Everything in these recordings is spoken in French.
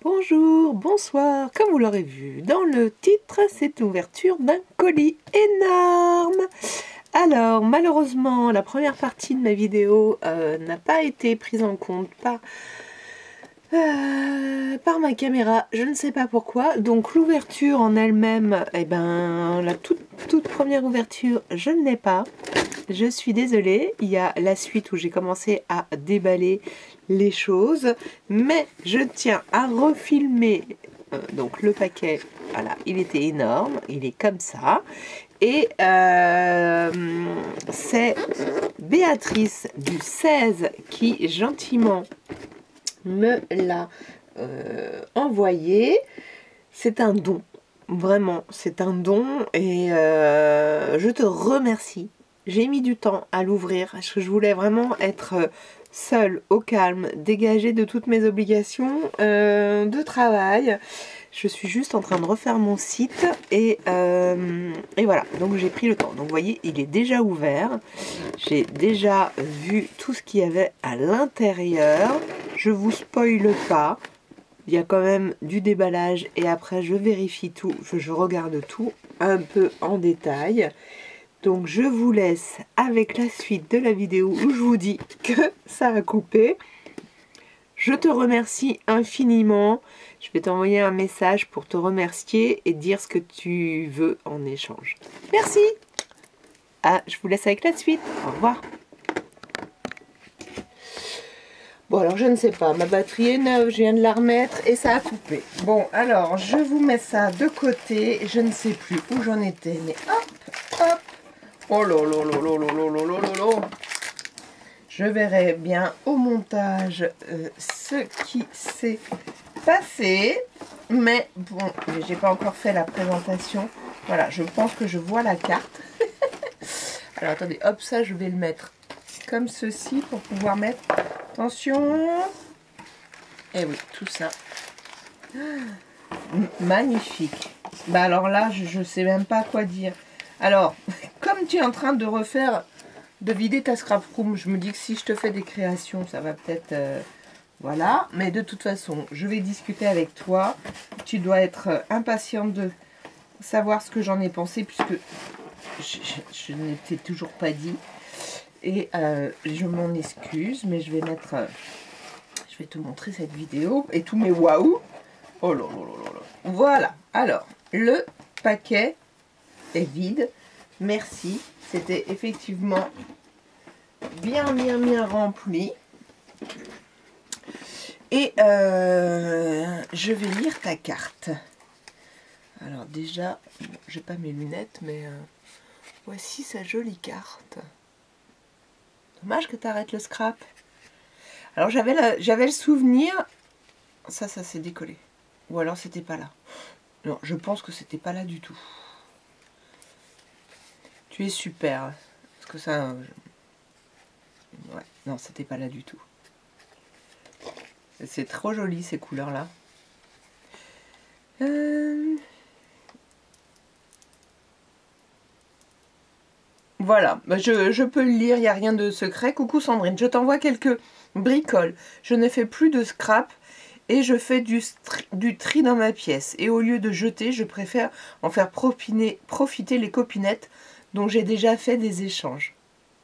Bonjour, bonsoir, comme vous l'aurez vu dans le titre, c'est l'ouverture d'un colis énorme. Alors, malheureusement, la première partie de ma vidéo n'a pas été prise en compte par ma caméra, je ne sais pas pourquoi. Donc l'ouverture en elle-même, eh ben, la toute première ouverture, je ne l'ai pas. Je suis désolée, il y a la suite où j'ai commencé à déballer les choses, mais je tiens à refilmer donc le paquet. Voilà, il était énorme, il est comme ça, et c'est Béatrice du 16 qui gentiment me l'a envoyé. C'est un don, vraiment, c'est un don, et je te remercie. J'ai mis du temps à l'ouvrir parce que je voulais vraiment être seule, au calme, dégagée de toutes mes obligations de travail. Je suis juste en train de refaire mon site et voilà, donc j'ai pris le temps. Donc vous voyez, il est déjà ouvert. J'ai déjà vu tout ce qu'il y avait à l'intérieur. Je vous spoile pas. Il y a quand même du déballage et après je vérifie tout, je regarde tout un peu en détail. Donc je vous laisse avec la suite de la vidéo où je vous dis que ça a coupé. Je te remercie infiniment. Je vais t'envoyer un message pour te remercier et dire ce que tu veux en échange. Merci. Ah, je vous laisse avec la suite. Au revoir. Bon, alors je ne sais pas, ma batterie est neuve, je viens de la remettre et ça a coupé. Bon, alors je vous mets ça de côté, je ne sais plus où j'en étais, mais hop, hop. Oh là là là là là là là là là là. Je verrai bien au montage ce qui s'est passé, mais bon, j'ai pas encore fait la présentation. Voilà, je pense que je vois la carte. Alors attendez, hop, ça je vais le mettre comme ceci pour pouvoir mettre... Attention. Et oui, tout ça. Magnifique. Bah alors là, je sais même pas quoi dire. Alors, comme tu es en train de refaire, de vider ta scrap room, je me dis que si je te fais des créations, ça va peut-être... voilà. Mais de toute façon, je vais discuter avec toi. Tu dois être impatiente de savoir ce que j'en ai pensé, puisque je ne t'ai toujours pas dit. Et je m'en excuse, mais je vais mettre... je vais te montrer cette vidéo et tous mes waouh. Oh là là là là. Voilà. Alors, le paquet est vide. Merci. C'était effectivement bien rempli. Et je vais lire ta carte. Alors déjà, j'ai pas mes lunettes, mais voici sa jolie carte. Dommage que tu arrêtes le scrap. Alors j'avais le souvenir... Ça s'est décollé. Ou alors c'était pas là. Non, je pense que c'était pas là du tout. Tu es super. Parce que ça... ouais, non, c'était pas là du tout. C'est trop joli ces couleurs-là. Voilà, je peux le lire, il n'y a rien de secret. Coucou Sandrine, je t'envoie quelques bricoles. Je ne fais plus de scrap et je fais du tri dans ma pièce. Et au lieu de jeter, je préfère en faire profiter les copinettes dont j'ai déjà fait des échanges.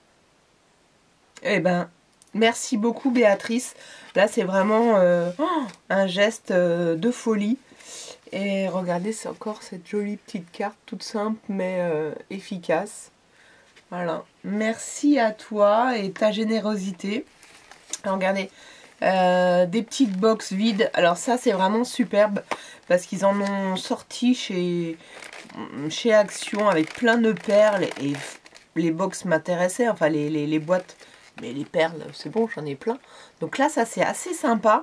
Eh ben, merci beaucoup Béatrice. Là, c'est vraiment un geste de folie. Et regardez, c'est encore cette jolie petite carte, toute simple mais efficace. Voilà, merci à toi et ta générosité. Alors, regardez, des petites box vides. Alors ça, c'est vraiment superbe parce qu'ils en ont sorti chez Action avec plein de perles et les box m'intéressaient, enfin les boîtes. Mais les perles, c'est bon, j'en ai plein. Donc là, ça c'est assez sympa.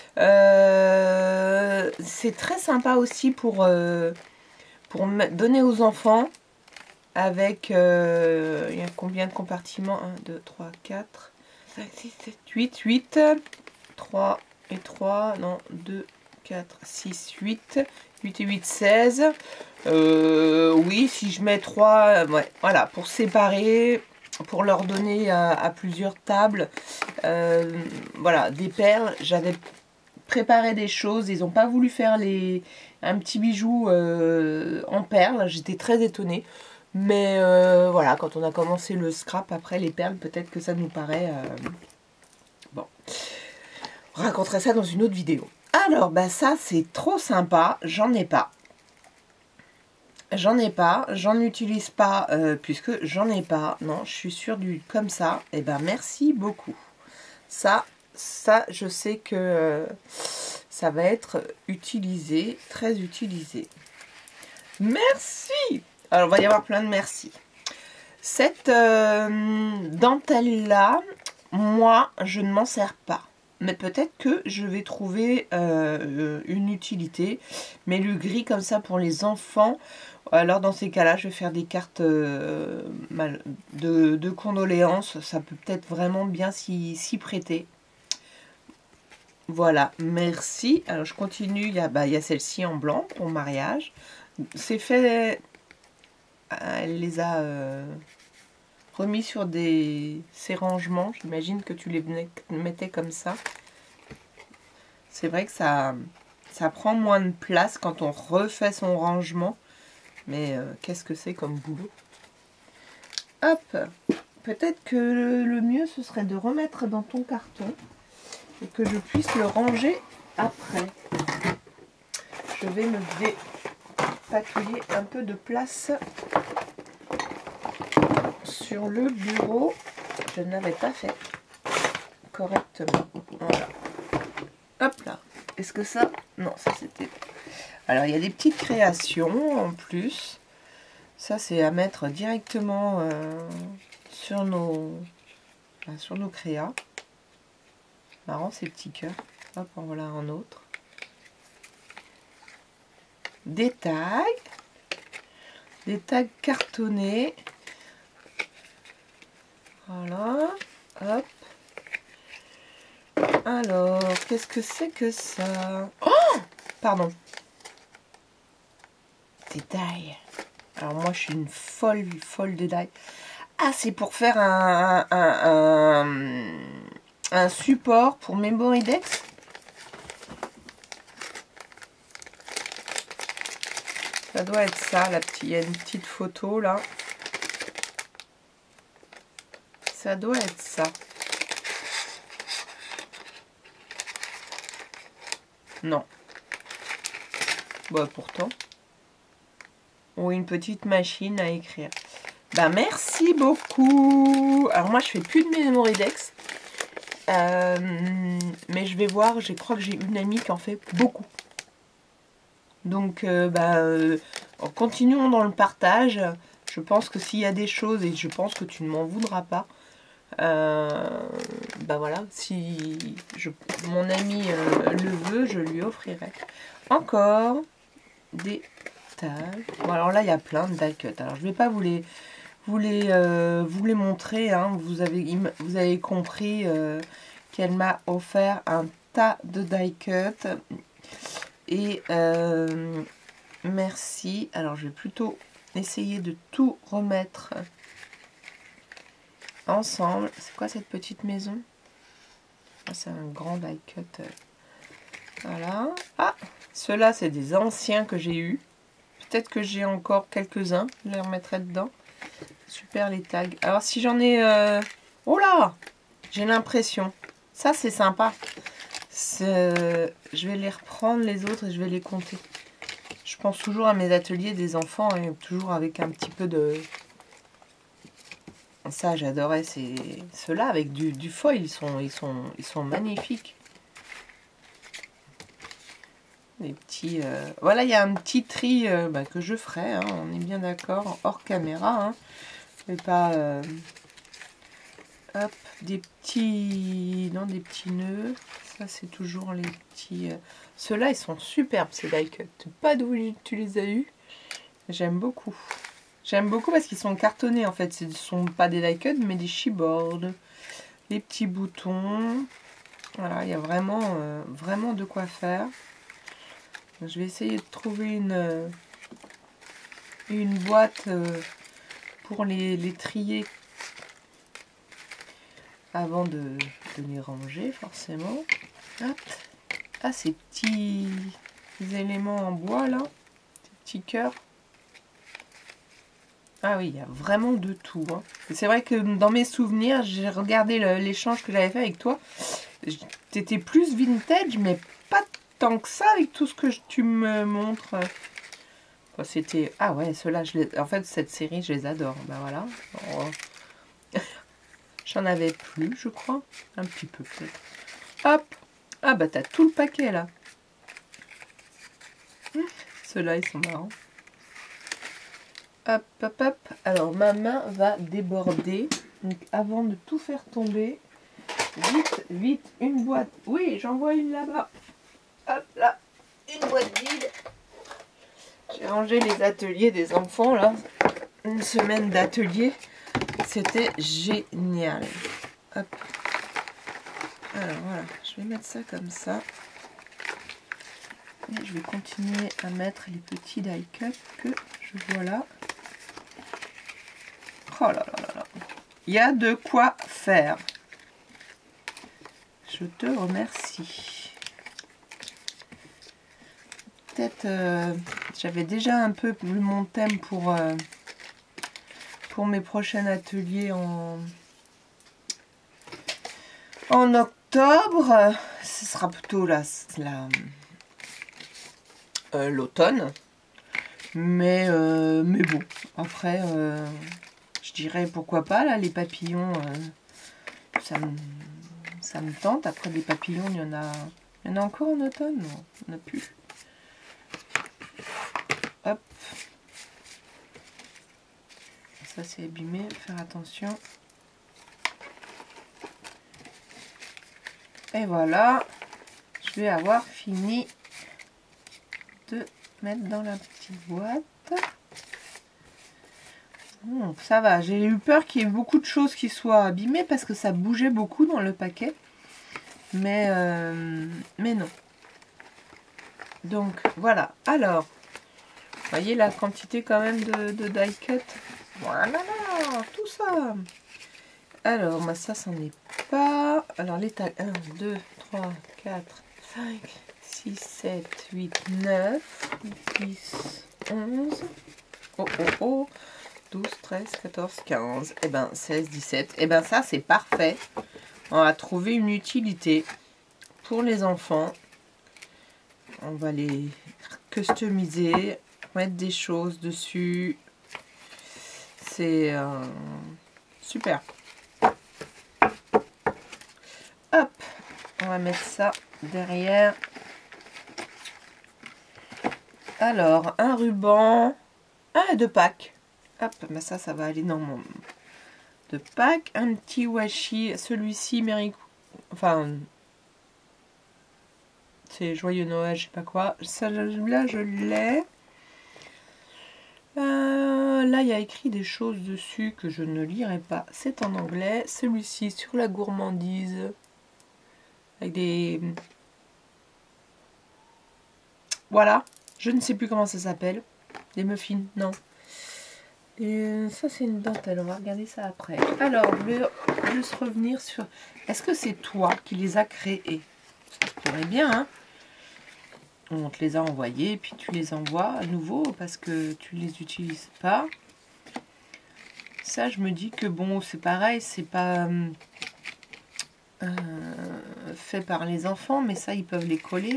C'est très sympa aussi pour donner aux enfants. Avec, il y a combien de compartiments? 1, 2, 3, 4, 5, 6, 7, 8, 3 et 3, non, 2, 4, 6, 8, 8 et 8, 16. Oui, si je mets 3, ouais, voilà, pour séparer, pour leur donner à plusieurs tables. Voilà, des perles, j'avais préparer des choses. Ils n'ont pas voulu faire un petit bijou en perles. J'étais très étonnée. Mais voilà, quand on a commencé le scrap, après les perles, peut-être que ça nous paraît... bon, je raconterai ça dans une autre vidéo. Alors, bah ça, c'est trop sympa. J'en ai pas. J'en utilise pas, puisque j'en ai pas. Non, je suis sûre du comme ça. Et ben, merci beaucoup. Ça, je sais que ça va être utilisé, très utilisé. Merci! Alors, il va y avoir plein de merci. Cette dentelle-là, moi, je ne m'en sers pas. Mais peut-être que je vais trouver une utilité. Mais le gris comme ça pour les enfants, alors dans ces cas-là, je vais faire des cartes de condoléances. Ça peut peut-être vraiment bien s'y prêter. Voilà, merci. Alors je continue, il y a celle-ci en blanc pour mariage. C'est fait, elle les a remis sur ces rangements. J'imagine que tu les mettais comme ça. C'est vrai que ça prend moins de place quand on refait son rangement. Mais qu'est-ce que c'est comme boulot? Hop, peut-être que le mieux ce serait de remettre dans ton carton et que je puisse le ranger après. Je vais me dépatouiller un peu de place sur le bureau. Je ne l'avais pas fait correctement. Voilà. Hop là. Est-ce que ça... Non, ça c'était... Alors, il y a des petites créations en plus. Ça, c'est à mettre directement sur nos créas. Marrant, ces petits cœurs. Hop, en voilà un autre. Des tags cartonnés. Voilà. Hop. Alors, qu'est-ce que c'est que ça? Oh! Pardon. Des die. Alors moi, je suis une folle des die. Ah, c'est pour faire un support pour Memoridex. Ça doit être ça, il y a une petite photo là. Ça doit être ça. Non. Bah pourtant. Ou une petite machine à écrire. Bah merci beaucoup. Alors moi je fais plus de Memoridex. Mais je vais voir, je crois que j'ai une amie qui en fait beaucoup. Donc continuons dans le partage. Je pense que s'il y a des choses, et je pense que tu ne m'en voudras pas, bah voilà, si mon ami le veut, je lui offrirai. Encore des tags. Bon, alors là, il y a plein de die cut. Alors je ne vais pas vous les montrer. Hein. Vous avez compris qu'elle m'a offert un tas de die cut. Et merci. Alors je vais plutôt essayer de tout remettre ensemble. C'est quoi cette petite maison? C'est un grand die cut. Voilà. Ah, ceux-là, c'est des anciens que j'ai eus. Peut-être que j'ai encore quelques-uns. Je les remettrai dedans. Super les tags. Alors si j'en ai... Oh là! J'ai l'impression. Ça, c'est sympa. Je vais les reprendre les autres et je vais les compter. Je pense toujours à mes ateliers des enfants et toujours avec un petit peu de... Ça, j'adorais ceux-là avec du foil. Ils sont magnifiques. Des petits... Voilà, il y a un petit tri que je ferai. Hein, on est bien d'accord. Hors caméra. Hein. Je vais pas... Hop, des petits... Non, des petits nœuds. Ça, c'est toujours les petits... Ceux-là, ils sont superbes, ces die cut. Pas d'où tu les as eus. J'aime beaucoup. J'aime beaucoup parce qu'ils sont cartonnés, en fait. Ce ne sont pas des die cut, mais des chipboards. Les petits boutons. Voilà, il y a vraiment, vraiment de quoi faire. Je vais essayer de trouver une boîte pour les trier avant de les ranger, forcément. Hop, Ah, ces petits éléments en bois là, ces petits cœurs. Ah oui, il y a vraiment de tout. Hein. C'est vrai que dans mes souvenirs, j'ai regardé l'échange que j'avais fait avec toi. T'étais plus vintage, mais pas tant que ça avec tout ce que tu me montres. Enfin, c'était... Ah ouais, ceux-là, en fait, cette série, je les adore. Ben voilà. Oh. J'en avais plus, je crois. Un petit peu peut-être. Hop. Ah bah t'as tout le paquet là. Ceux-là, ils sont marrants. Hop, hop, hop. Alors, ma main va déborder. Donc, avant de tout faire tomber, vite, vite, une boîte. Oui, j'en vois une là-bas. Hop là, une boîte vide. J'ai rangé les ateliers des enfants là. Une semaine d'atelier. C'était génial. Hop. Alors voilà, je vais mettre ça comme ça. Et je vais continuer à mettre les petits die cuts que je vois là. Oh là là là là. Il y a de quoi faire. Je te remercie. Peut-être j'avais déjà un peu mon thème pour mes prochains ateliers en octobre. Ce sera plutôt l'automne. Mais bon, après, je dirais pourquoi pas, là, les papillons, ça me tente. Après, les papillons, il y en a encore en automne? Non, il n'y en a plus. Hop. Ça, c'est abîmé, faire attention. Et voilà, je vais avoir fini de mettre dans la petite boîte. Ça va, j'ai eu peur qu'il y ait beaucoup de choses qui soient abîmées parce que ça bougeait beaucoup dans le paquet. Mais non. Donc voilà, alors, vous voyez la quantité quand même de die cut. Voilà, tout ça. Alors, moi ça, c'en est pas. Alors, les tags 1, 2, 3, 4, 5, 6, 7, 8, 9, 10, 11. Oh, oh, oh. 12, 13, 14, 15. Et ben, 16, 17. Et ben, ça, c'est parfait. On va trouver une utilité pour les enfants. On va les customiser, mettre des choses dessus. C'est super. Hop, on va mettre ça derrière. Alors, un ruban, de Pâques. Hop, mais ça va aller dans mon de Pâques. Un petit washi, celui-ci, enfin, c'est Joyeux Noël, je sais pas quoi. Celui-là, je l'ai. Là, il y a écrit des choses dessus que je ne lirai pas. C'est en anglais. Celui-ci, sur la gourmandise. Avec des... Voilà. Je ne sais plus comment ça s'appelle. Des muffins, non. Et ça, c'est une dentelle. On va regarder ça après. Alors, je vais juste revenir sur... Est-ce que c'est toi qui les as créés? Ça se pourrait bien, hein. On te les a envoyés, puis tu les envoies à nouveau parce que tu les utilises pas. Ça, je me dis que bon, c'est pareil, c'est pas fait par les enfants, mais ça, ils peuvent les coller.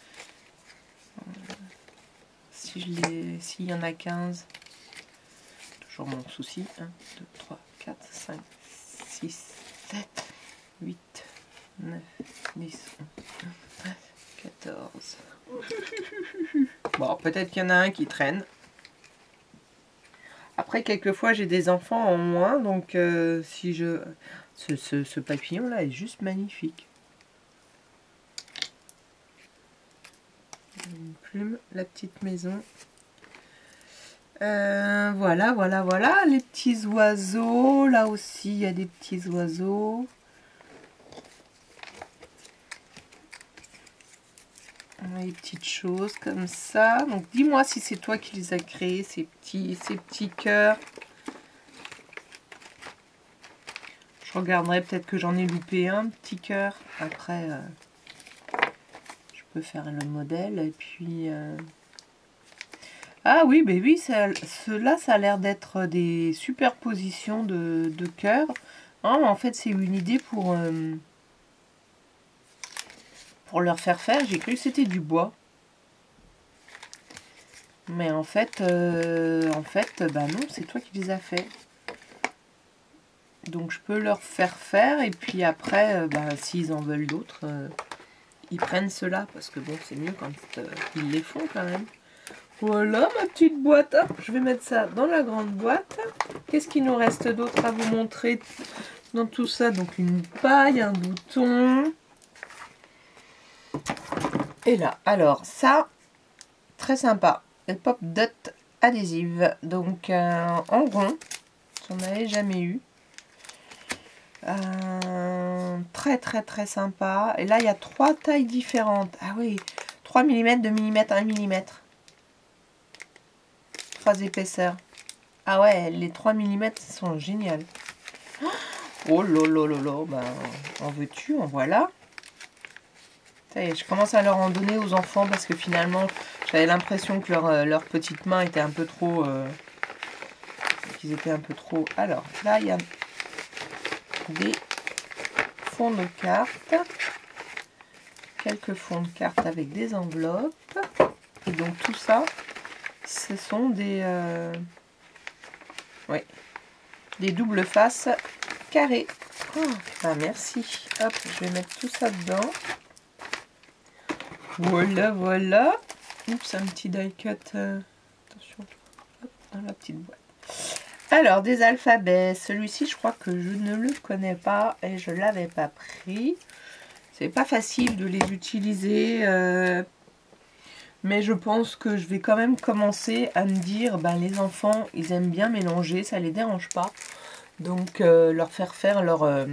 S'il y en a 15, toujours mon souci. 1, 2, 3, 4, 5, 6, 7, 8, 9, 10, 11, 13, 14. Bon, peut-être qu'il y en a un qui traîne. Après, quelquefois, j'ai des enfants en moins, donc si je... Ce papillon-là est juste magnifique. Une plume, la petite maison. Voilà, voilà, voilà. Les petits oiseaux. Là aussi, il y a des petits oiseaux. Les petites choses comme ça. Donc, dis-moi si c'est toi qui les as créés, ces petits cœurs. Je regarderai, peut-être que j'en ai loupé un petit cœur. Après, je peux faire le modèle. Et puis... Ah oui, mais oui, ceux-là, ça a l'air d'être des superpositions de cœurs. Ah, en fait, c'est une idée pour leur faire faire. J'ai cru que c'était du bois. Mais en fait, bah non, c'est toi qui les as fait. Donc je peux leur faire faire et puis après, bah, s'ils en veulent d'autres, ils prennent ceux-là. Parce que bon, c'est mieux quand ils les font quand même. Voilà ma petite boîte. Hop, je vais mettre ça dans la grande boîte. Qu'est-ce qu'il nous reste d'autre à vous montrer dans tout ça? Donc une paille, un bouton. Et là, alors ça, très sympa. Le pop dot adhésive. Donc en rond, j'en avais jamais eu. Très très très sympa. Et là, il y a 3 tailles différentes. Ah oui, 3 mm, 2 mm, 1 mm. 3 épaisseurs. Ah ouais, les 3 mm sont géniales. Oh là là là là, ben, en veux-tu, en voilà. Ça y est, je commence à leur en donner aux enfants parce que finalement, j'avais l'impression que leur petite main était un peu trop... qu'ils étaient un peu trop... Alors, là, il y a des fonds de cartes. Quelques fonds de cartes avec des enveloppes. Et donc, tout ça, ce sont des... oui, des doubles faces carrées. Oh, bah merci. Hop, je vais mettre tout ça dedans. Voilà, voilà. Oups, un petit die cut. Attention. Hop, dans la petite boîte. Alors, des alphabets. Celui-ci, je crois que je ne le connais pas et je ne l'avais pas pris. C'est pas facile de les utiliser. Mais je pense que je vais quand même commencer à me dire, ben, les enfants, ils aiment bien mélanger, ça les dérange pas. Donc, leur faire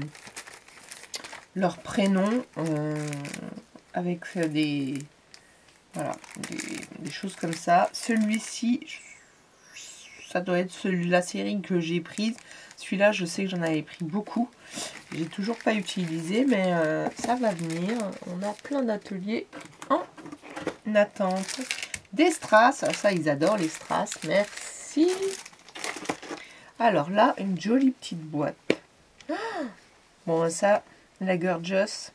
leur prénom avec voilà, des choses comme ça. Celui-ci, ça doit être la série que j'ai prise. Celui-là, je sais que j'en avais pris beaucoup. J'ai toujours pas utilisé, mais ça va venir. On a plein d'ateliers en attente. Des strass, ça ils adorent les strass, merci. Alors là, une jolie petite boîte. Bon, ça, la Gorgeous.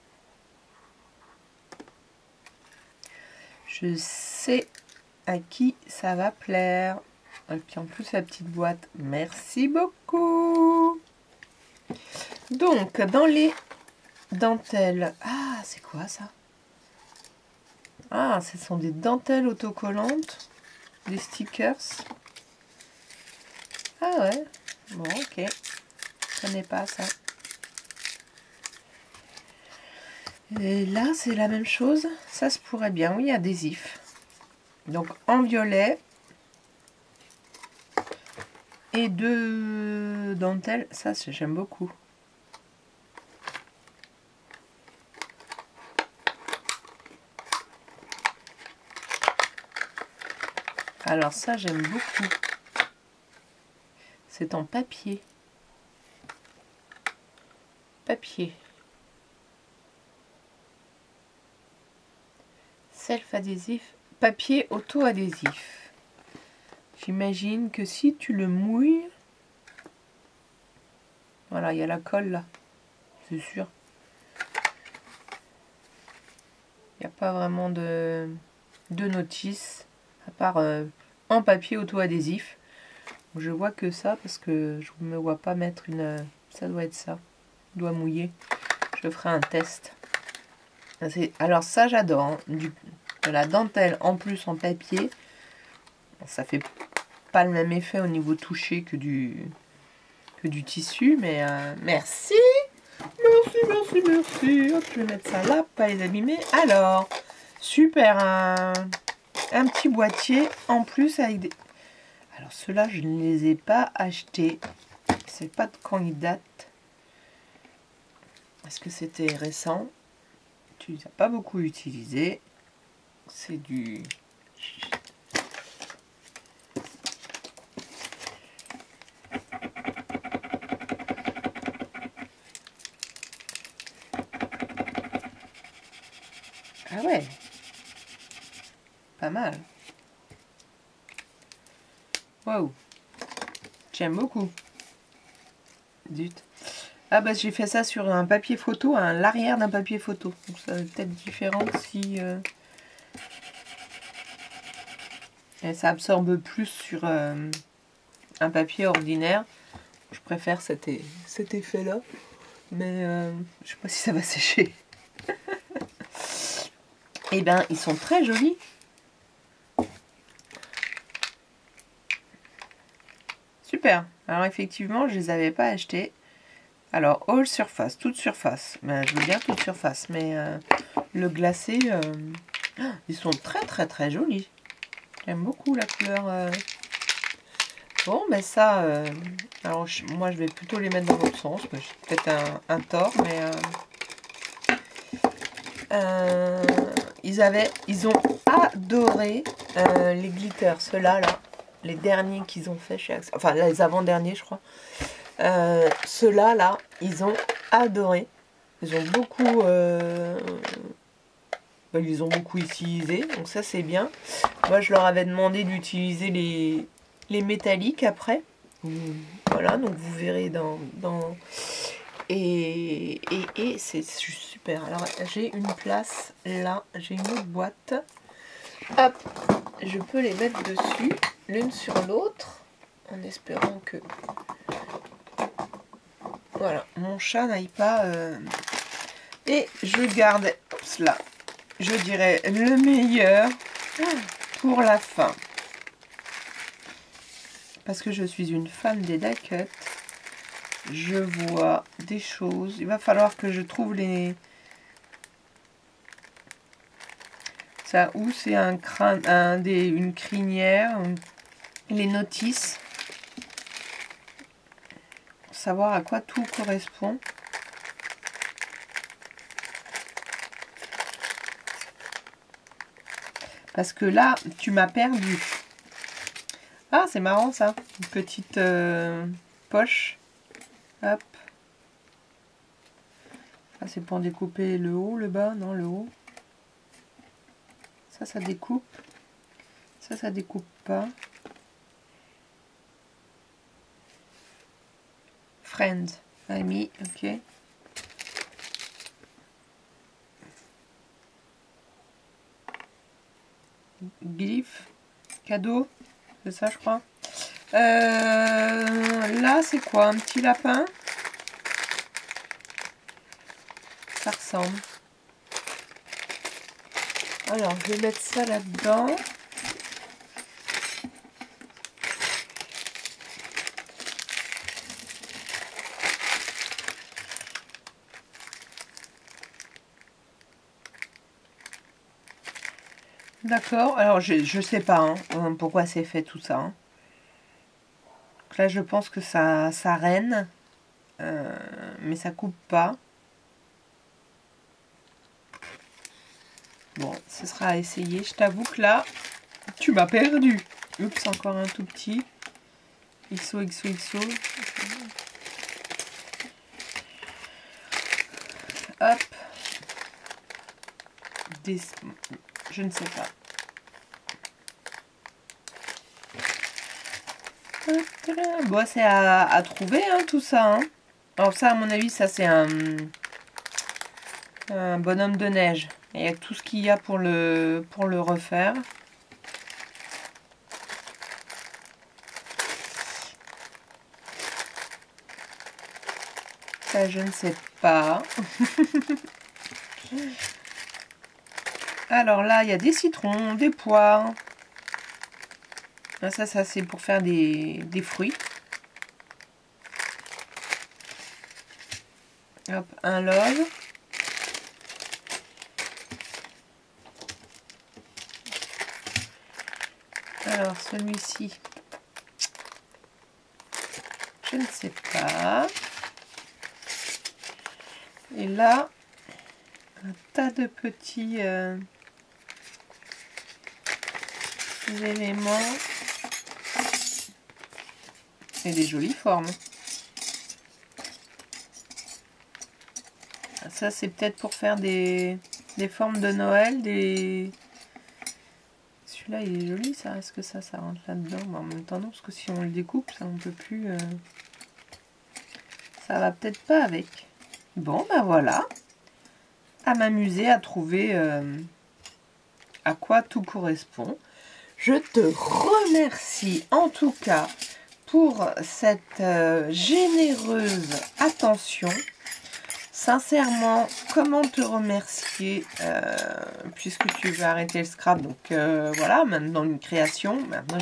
Je sais à qui ça va plaire. Et puis en plus, la petite boîte, merci beaucoup. Donc, dans les dentelles, ah, c'est quoi ça? Ah, ce sont des dentelles autocollantes, des stickers. Ah ouais, bon, ok. Je connais pas ça. Et là, c'est la même chose. Ça se pourrait bien, oui, adhésif. Donc, en violet. Et 2 dentelles. Ça, j'aime beaucoup. Alors ça, j'aime beaucoup. C'est en papier. Papier. Self-adhésif. Papier auto-adhésif. J'imagine que si tu le mouilles... Voilà, il y a la colle là. C'est sûr. Il n'y a pas vraiment de notice. À part en papier auto-adhésif. Je vois que ça parce que je ne me vois pas mettre une... Ça doit être ça. Doigt mouillé. Je ferai un test. Alors ça j'adore. Hein. De la dentelle en plus en papier. Ça fait pas le même effet au niveau touché que du tissu. Mais merci. Merci, merci, merci. Hop, je vais mettre ça là, pas les abîmer. Alors, super. Un petit boîtier en plus avec des... Alors ceux-là, je ne les ai pas achetés. Je sais pas de quand ils datent. Est-ce que c'était récent? Tu les as pas beaucoup utilisés. C'est du... Ah ouais. Pas mal. Waouh. J'aime beaucoup. Zut. Ah bah j'ai fait ça sur un papier photo, l'arrière d'un papier photo. Donc ça va peut-être différent si... Et ça absorbe plus sur un papier ordinaire. Je préfère cet effet-là. Mais je sais pas si ça va sécher. Eh bien, ils sont très jolis. Super. Alors effectivement, je les avais pas achetés. Alors, all surface, toute surface. Ben, je veux bien toute surface, mais le glacé, ils sont très très très jolis. J'aime beaucoup la couleur. Bon, mais ça, alors moi je vais plutôt les mettre dans l'autre sens. J'ai peut-être un tort, mais ils ont adoré les glitters, ceux-là, là, les derniers qu'ils ont fait chez Axe, enfin les avant-derniers, je crois. Ceux-là, là, ils ont adoré. Ils ont beaucoup, ils ont beaucoup utilisé, donc ça c'est bien. Moi, je leur avais demandé d'utiliser les métalliques après. Voilà, donc vous verrez et c'est super. Alors j'ai une place là, j'ai une autre boîte. Hop, je peux les mettre dessus, l'une sur l'autre, en espérant que voilà, mon chat n'aille pas. Et je garde cela. Je dirais le meilleur pour la fin. Parce que je suis une fan des die cut. Je vois des choses. Il va falloir que je trouve les... Ça, où c'est un crâne, une crinière, les notices. Pour savoir à quoi tout correspond. Parce que là, tu m'as perdu. Ah, c'est marrant ça. Une petite poche. Hop. Ah, c'est pour découper le haut, le bas, non, le haut. Ça découpe. Ça découpe pas. Friends, ami, ok. Glyphe, cadeau, c'est ça, je crois. Là, c'est quoi? Un petit lapin? Ça ressemble. Alors, je vais mettre ça là-dedans. D'accord, alors je sais pas pourquoi c'est fait tout ça. Hein. Donc là, je pense que ça rène, mais ça coupe pas. Bon, ce sera à essayer. Je t'avoue que là, tu m'as perdu. Oups, encore un tout petit. XO. Hop. Je ne sais pas. Bon, c'est à trouver tout ça. Hein. Alors ça, à mon avis, ça c'est un bonhomme de neige. Il y a tout ce qu'il y a pour le refaire. Ça, je ne sais pas. Alors là, il y a des citrons, des poires. Ça c'est pour faire des fruits. Hop, un love. Alors, celui-ci, je ne sais pas. Et là, un tas de petits éléments. Et des jolies formes. Ça, c'est peut-être pour faire des des formes de Noël, des... Celui-là, il est joli, ça. Est-ce que ça rentre là-dedans? En même temps, non, parce que si on le découpe, ça, on peut plus... Ça va peut-être pas avec. Bon, ben voilà. À m'amuser à trouver à quoi tout correspond. Je te remercie en tout cas pour cette généreuse attention. Sincèrement, comment te remercier puisque tu veux arrêter le scrap. Donc voilà, maintenant une création. Maintenant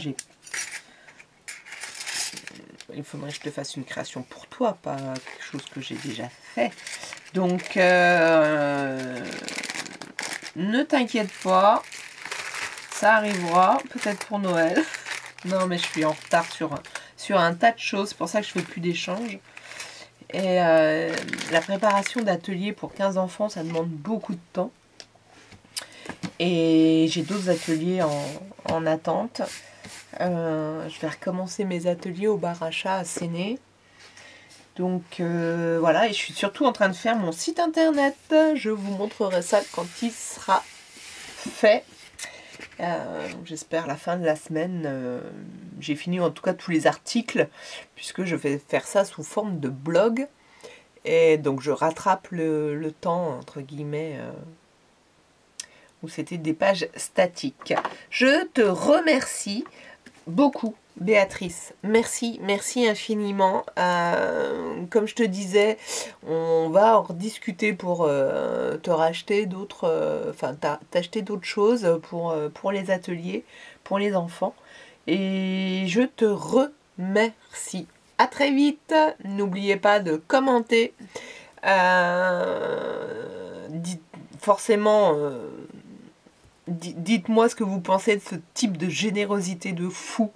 il faudrait que je te fasse une création pour toi, pas quelque chose que j'ai déjà fait. Donc ne t'inquiète pas, ça arrivera peut-être pour Noël. Non mais je suis en retard sur un tas de choses, c'est pour ça que je fais plus d'échanges. Et la préparation d'ateliers pour 15 enfants, ça demande beaucoup de temps. Et j'ai d'autres ateliers en attente. Je vais recommencer mes ateliers au bar à chat à Séné. Donc voilà, et je suis surtout en train de faire mon site internet. Je vous montrerai ça quand il sera fait. J'espère la fin de la semaine. J'ai fini en tout cas tous les articles, puisque je vais faire ça sous forme de blog. Et donc je rattrape le temps, entre guillemets, où c'était des pages statiques. Je te remercie beaucoup, Béatrice. Merci, merci infiniment. Comme je te disais, on va en rediscuter pour te racheter d'autres, enfin t'acheter d'autres choses pour les ateliers, pour les enfants. Et je te remercie. À très vite. N'oubliez pas de commenter. Dites-moi ce que vous pensez de ce type de générosité de fou.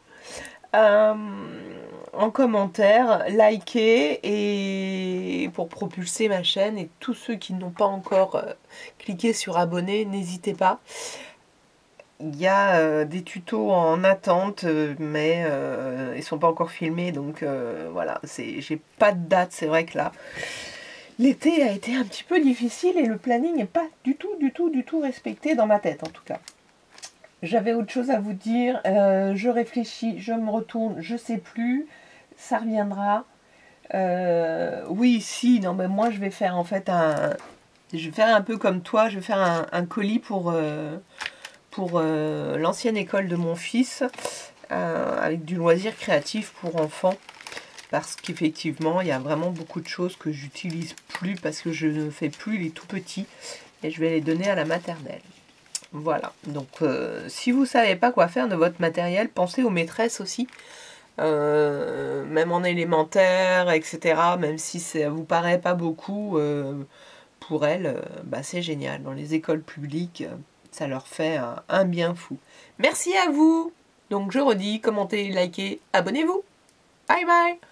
En commentaire, likez et pour propulser ma chaîne. Et tous ceux qui n'ont pas encore cliqué sur abonner, n'hésitez pas. Il y a des tutos en attente, mais ils ne sont pas encore filmés, donc voilà, j'ai pas de date. C'est vrai que là, l'été a été un petit peu difficile et le planning n'est pas du tout respecté dans ma tête, en tout cas. J'avais autre chose à vous dire, je réfléchis, je me retourne, je sais plus, ça reviendra. Oui, si, non, mais moi je vais faire en fait je vais faire un peu comme toi, je vais faire un colis pour l'ancienne école de mon fils, avec du loisir créatif pour enfants, parce qu'effectivement il y a vraiment beaucoup de choses que j'utilise plus parce que je ne fais plus les tout petits et je vais les donner à la maternelle. Voilà, donc si vous ne savez pas quoi faire de votre matériel, pensez aux maîtresses aussi, même en élémentaire, etc. Même si ça vous paraît pas beaucoup, pour elles, bah, c'est génial. Dans les écoles publiques, ça leur fait un bien fou. Merci à vous. Donc je redis, commentez, likez, abonnez-vous. Bye bye.